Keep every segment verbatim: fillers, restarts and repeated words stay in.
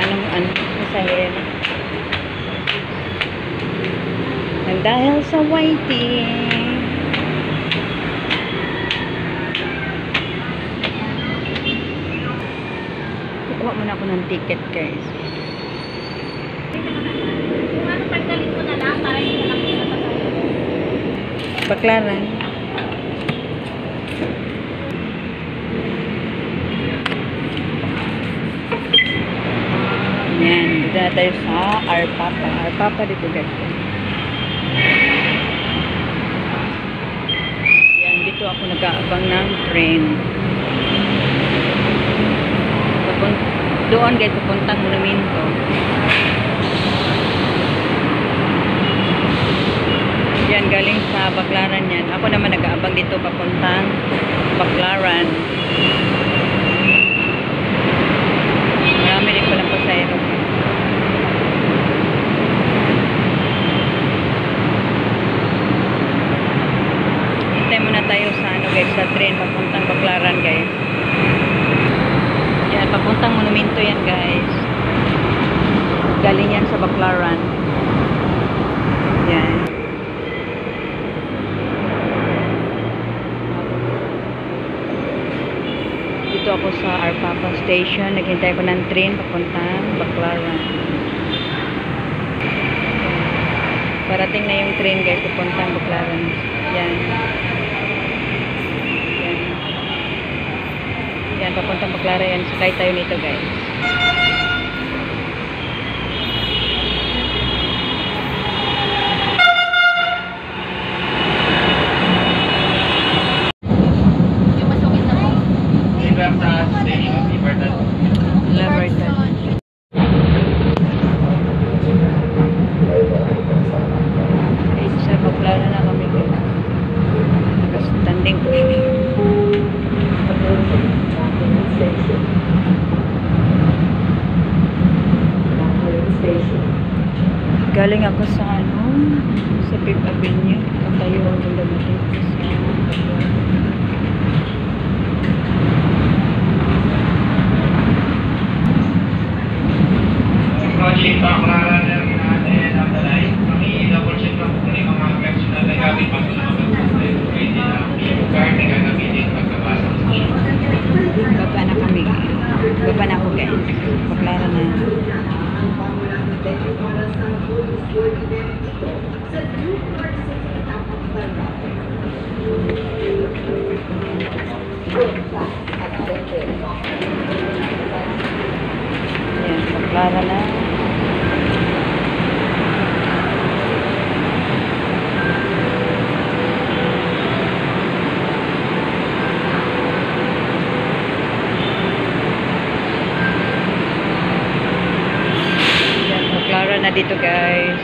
Anong ano? Siren. Nang dahil sa waiting. Kukuha muna ako ng ticket, guys. Kung ano, pagdalit mo na lang para hindi na nakita pa tayo. Baklaran. Yan. Dito na tayo sa Arpapa. Arpapa dito, guys. Yan. Dito ako nag-aabang ng train. Doon, guys, pupuntang monumento. Yan, galing sa Baklaran yan. Ako naman nag-aabang dito papuntang Baklaran. Marami rin palang pasayro. Hintay muna tayo sa ano, guys, sa train papuntang Baklaran, guys. Yan, papuntang monumento yan, guys. Galing yan sa Baklaran. Yan. Dito ako sa Arpapa Station. Naghintay ko ng train papuntang Baklaran. Parating na yung train, guys, papuntang Baklaran. Yan. Yan. Yan, papuntang Baklaran yan. Sakay tayo nito, guys. Galing ako sa ano, sa Fifth Avenue. Katayo ang dumating ko sa project Baklaran ng atin ang dalay. Mami-double check lang kung yung mga caption na nagagawin pa sa mga pwede na i-card na gagamitin pagkabasa ng station. Baba na kami. Baba na ako, guys. Baklaran na. Yan, Baklaran na. Baklaran na dito, guys.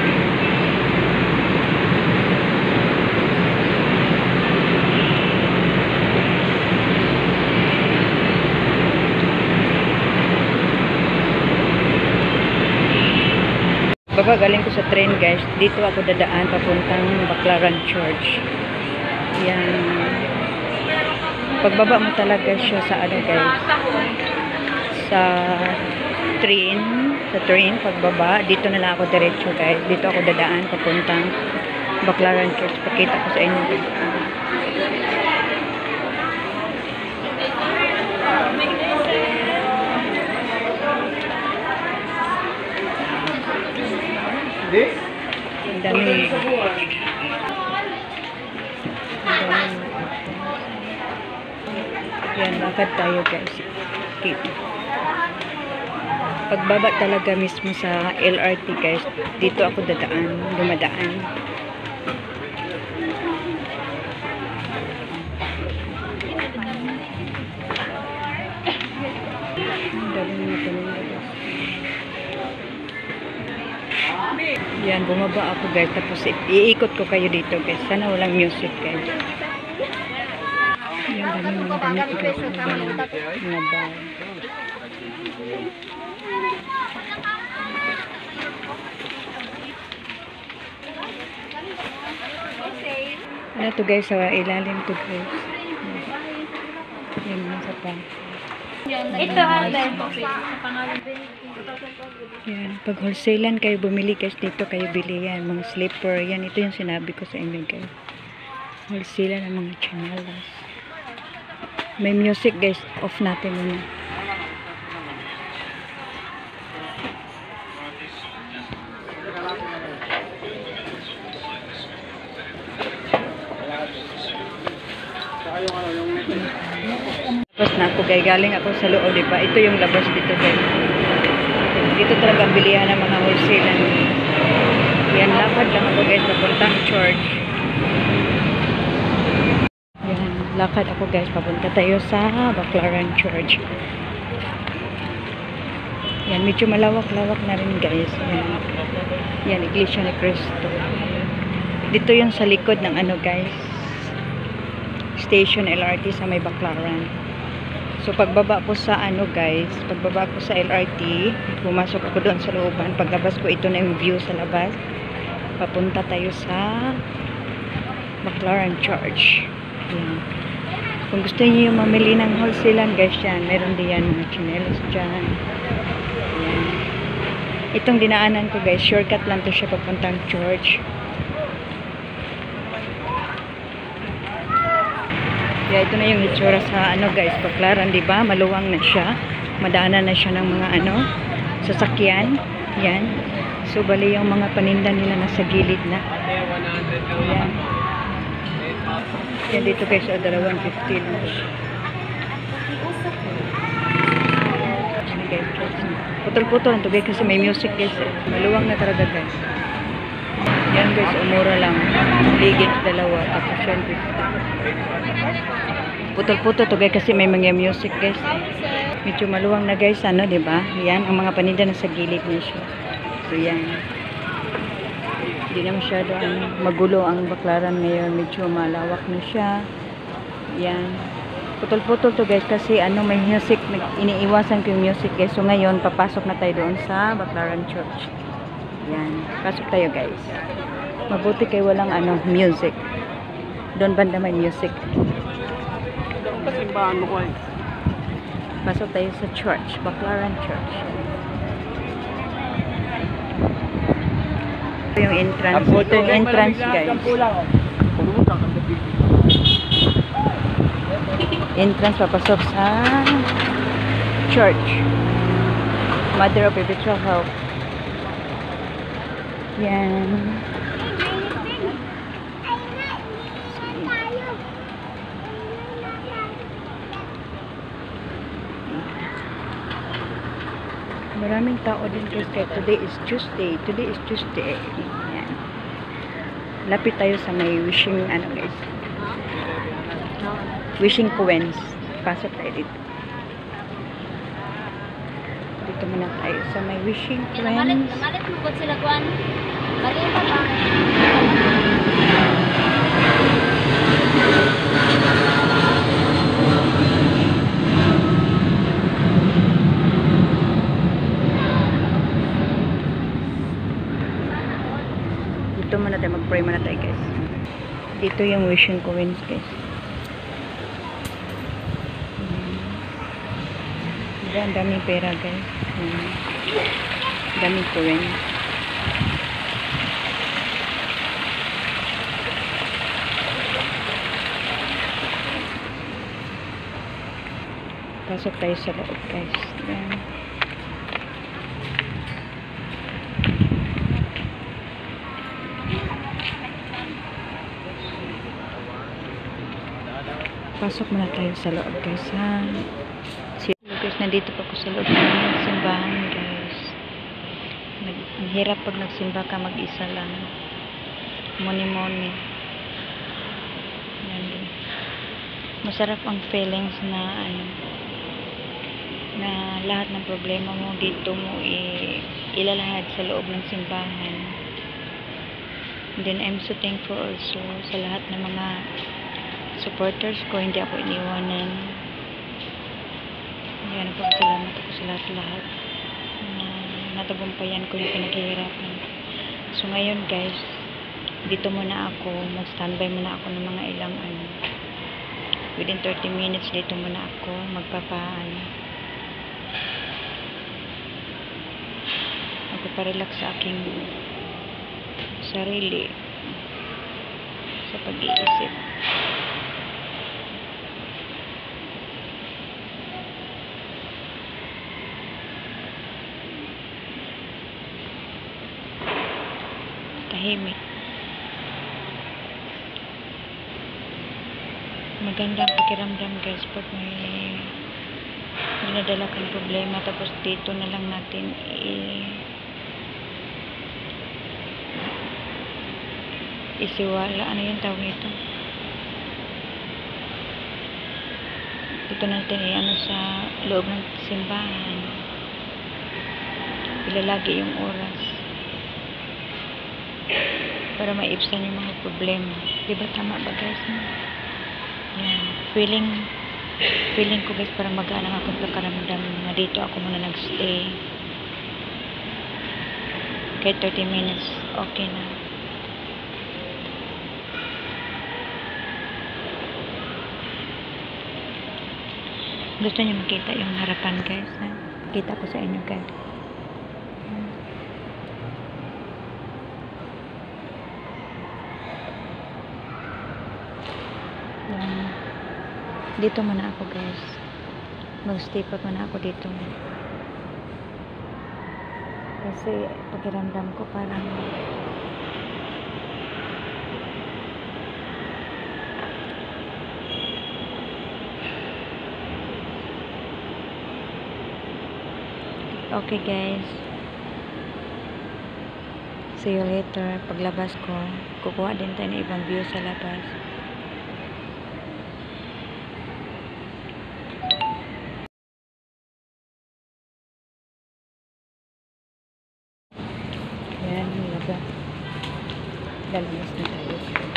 Baba, galing ko sa train, guys. Dito ako dadaan papuntang Baklaran Church. Yan. Pagbaba mo talaga siya sa ano, guys. Sa train. Sa train, pagbaba. Dito na lang ako diretso, guys. Dito ako dadaan papuntang Baklaran Church. Pakita ko sa inyo, guys. Hindi? Ang dami. Yan, lakad tayo, guys. Okay. Pagbaba talaga mismo sa L R T, guys. Dito ako dadaan, dumadaan. Ang dami na talaga. Yan, bumaba ako, guys. Tapos iikot ko kayo dito, guys. Sana walang music, guys. Yan, dami mga damit, guys. Mga bag. Ano to, guys? Sa ilalim to, guys. Yan, nasa pa. Ito ate. Yan. Pag wholesalan kayo bumili guys, dito kayo bili yan. Mga slipper. Yan, ito yung sinabi ko sa inyo guys. Wholesalan ng mga chanelas. May music guys. Off natin muna. Tapos na ako guys. Galing ako sa loob, diba? Ito yung labas dito guys. Dito talaga ang bilihan ng mga wholesalan. Yan, lakad lang ako guys. Papuntang church. Yan, lakad ako guys. Papunta tayo sa Baclaran Church. Yan, medyo malawak-lawak na rin guys. Yan, yan, Iglesia ni Cristo. Dito yung sa likod ng ano guys. Station L R T sa may Baclaran. So, pagbaba ko sa ano guys, pagbaba ko sa L R T, pumasok ako doon sa looban. Paglabas ko, ito na yung view sa labas. Papunta tayo sa Baclaran Church. Yan. Kung gusto niyo yung mamili ng wholesalan guys, yan. Meron din yan mga chinelas dyan. Yan. Itong dinaanan ko guys, shortcut lang to siya papuntang church. Yeah, ito na yung itsura sa ano guys, Baclaran, di ba? Maluwang na siya. Madaanan na siya ng mga ano, sasakyan. Yan. So, bali yung mga paninda nila nasa gilid na. Yan. Yan dito guys, o dalawang fifty lang. Yan guys, putol-putol lang to guys kasi may music guys. Maluwang na talaga guys. Yan guys, umura lang. Ligit dalawa, tapos yan fifty. Putol-putol to guys kasi may mga music guys. Medyo maluwang na guys, ano, di ba? Yan, ang mga paninda nasa gilid na siya. So yan. Hindi na masyado ano, magulo ang Baclaran ngayon. Medyo malawak na siya. Yan. Putol-putol to guys kasi ano, may music. Iniiwasan ko yung music guys. So ngayon, papasok na tayo doon sa Baclaran Church. Yan. Pasok tayo guys. Mabuti kay walang ano, music. Doon banda may music. Pasok tayo sa church, Baclaran Church. Ito yung entrance. Ito yung entrance guys. Entrance papasok sa church. Mother of Perpetual Hope. Yan. Maraming tao din guys kaya today is Tuesday. Today is Tuesday. Yan. Lapit tayo sa may wishing ano guys. Wishing coins. Pasok tayo dito. Dito muna tayo sa may wishing coins. Namalit mo po sila kuan. Bali pa ba? Dito muna tayo, mag-pray muna tayo guys. Dito yung wishing coins guys. Diba, ang daming pera guys. Hmm. Daming coins. Pasok tayo sa loob guys. Yan. Pasok muna tayo sa loob guys ha. So, guys, nandito pa po sa loob ng simbahan guys. Ang hirap pag nagsimba ka mag-isa lang. Moni-moni. Yan din. Masarap ang feelings na ano, na lahat ng problema mo dito mo i ilalahad sa loob ng simbahan. And then I'm so thankful also sa lahat ng mga supporters ko, hindi ako iniwanan. Yan, salamat ako sa lahat-lahat na natagumpayan ko yung pinaghihirapan. So ngayon guys, dito muna ako, mag-standby muna ako ng mga ilang ano, within thirty minutes dito muna ako magpapaan magpaparelax sa aking sarili sa pag-iisip. Tahimik. Magandang pakiramdam guys pag may dinadala kang problema, tapos dito na lang natin i isiwala, ano yung tawag nito, dito natin i ano sa loob ng simbahan, ilalagi yung oras para maibsan yung mga problema. Diba tama ba guys? Yan. Feeling feeling ko guys parang magaan ang akong pagkaramdam na dito ako muna nagstay. Kahit thirty minutes, okay na. Gusto niyo makita yung harapan guys, ha? Kita ko sa inyo guys. Yan. Dito muna ako guys. Mag-stay pa muna ako dito. Kasi pakiramdam ko parang okay guys. See you later. Paglabas ko, kukuha din tayo ng ibang view sa labas. Ayan, labas. Lalabas na tayo.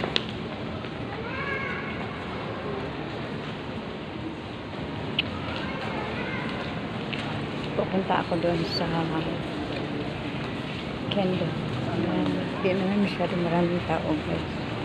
Pupunta ako doon sa Kendo. Ayan, di naman masyado maraming tao guys.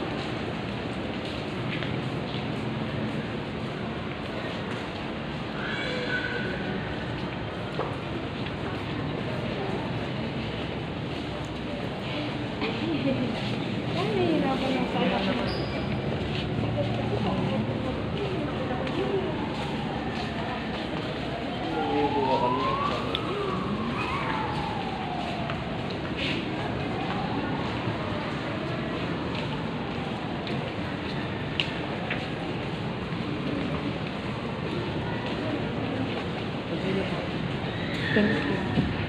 Thank you.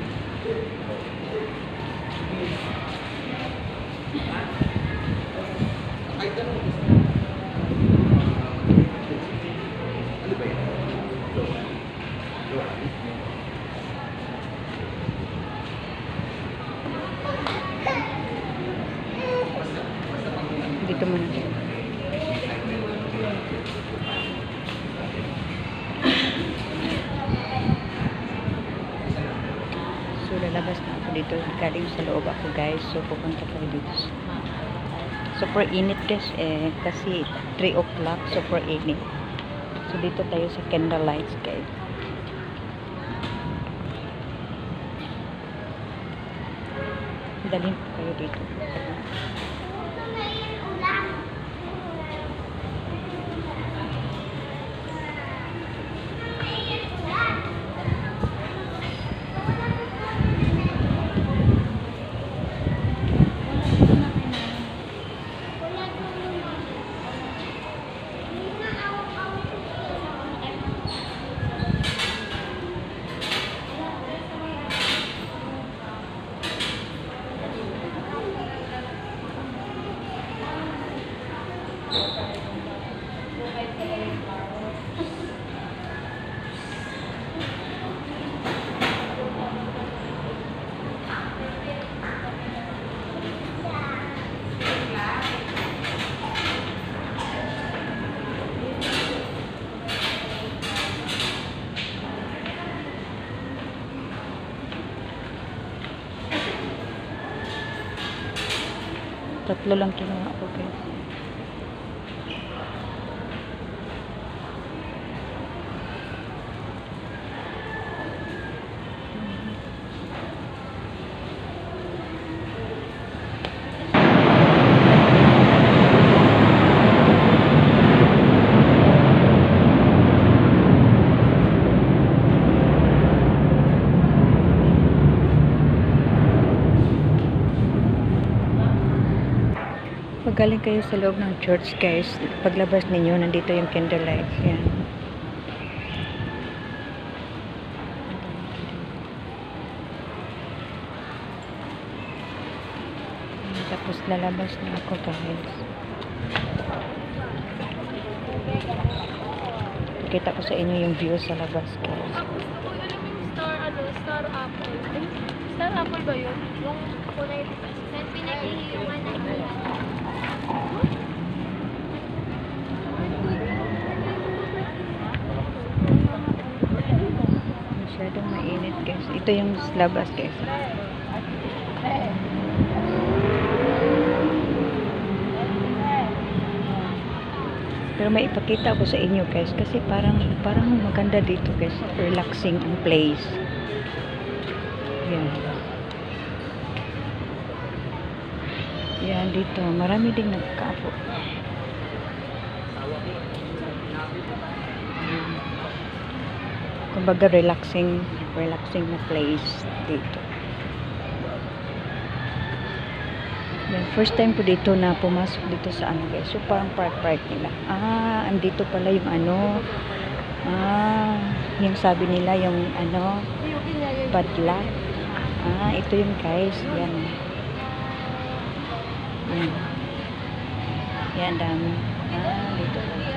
Dito muna. So, lalabas na ako dito. Galing sa loob ako guys. So, pupunta tayo dito. Super init guys eh. Kasi three o'clock. Super init. So, dito tayo sa candlelights guys. Dalhin ko kayo dito. Tatlo lang kinuha ko guys. Kung galing kayo sa loob ng church, guys, paglabas ninyo, nandito yung candlelight. Yan. Tapos lalabas na ako, guys. Pakita ko sa inyo yung view sa labas, guys. Star, ano, Star Apple. Ay, Star Apple ba yun? Yung kulay, saan pinag-iiwan na yun? Masyadong mainit, guys. Ito yung labas, guys. Pero may ipakita ko sa inyo, guys, kasi parang parang maganda dito, guys. Relaxing ang place. Yan. Yan dito, marami ding nagkaapo. Kumbaga relaxing, relaxing na place dito. Then, first time ko dito na pumasok dito sa ano, guys. So, parang park-park nila. Ah, andito pala yung ano. Ah, yung sabi nila, yung ano, padlock. Ah, ito yung guys. Yan. Yan. Yan, dami. Ah, dito pala.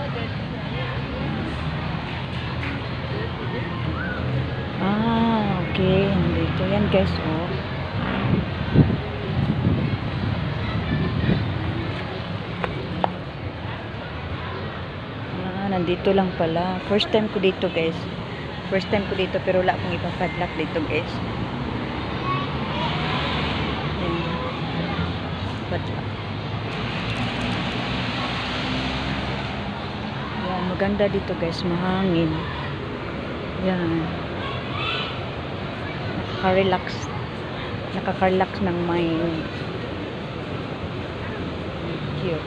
Ah, okay. Dito. Yan, guys, oh. Nandito lang pala. First time ko dito, guys. First time ko dito, pero wala akong ipapadlock dito, guys. Yan. Padlock. Yan. Maganda dito, guys. Mahangin. Yan. Nakaka-relax. Nakaka-relax ng mind. Cute.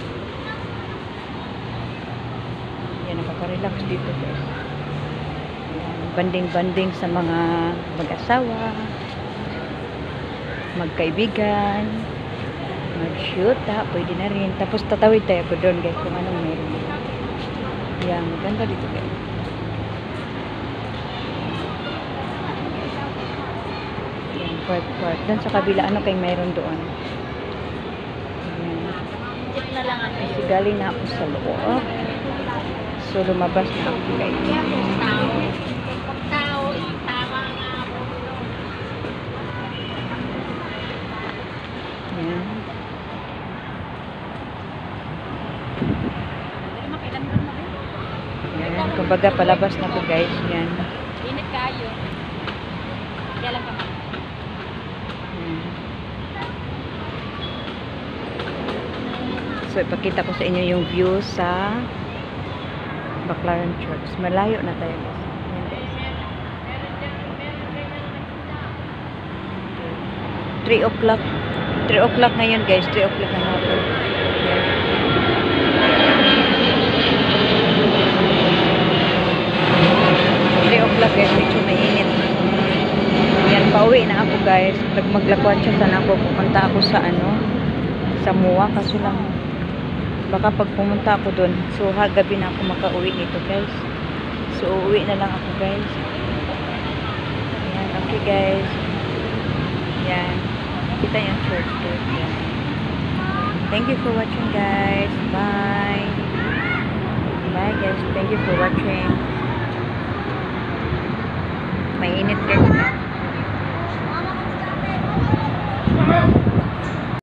Yan, nakaka-relax dito, guys. Banding-banding sa mga mag-asawa, magkaibigan, mag-shoot, ha, pwede na rin. Tapos tatawid tayo po doon, guys, kung anong meron. Yan, maganda dito, guys. Yan, part-part. Doon sa kabila, ano kayong meron doon? Yan. Jeep na lang ano Kasi yun. galing na ako sa loob. So, lumabas na ako, guys. Tao. Tao. Tama nga ako. Yan. Yan. Kumbaga, palabas na ako, guys. Yan. Init kayo. Kaya lang kami. Yan. So, ipakita ko sa inyo yung view sa Baclaran Church. Malayo na tayo, guys. Yan, guys. three o'clock. three o'clock ngayon, guys. three o'clock na hapon. Yan. three o'clock, guys. Medyo mainit. Yan, pauwi na ako, guys. Pag maglakwan siya, sana ako pupunta ako sa ano, sa Mua. Kaso lang, baka pag pumunta ako doon, so ha, gabi na ako makauwi nito, guys. So, uuwi na lang ako, guys. Yan, okay, guys. Yan. Kita yung church, guys. Yan. Thank you for watching, guys. Bye. Bye, guys. Thank you for watching. Mainit, guys.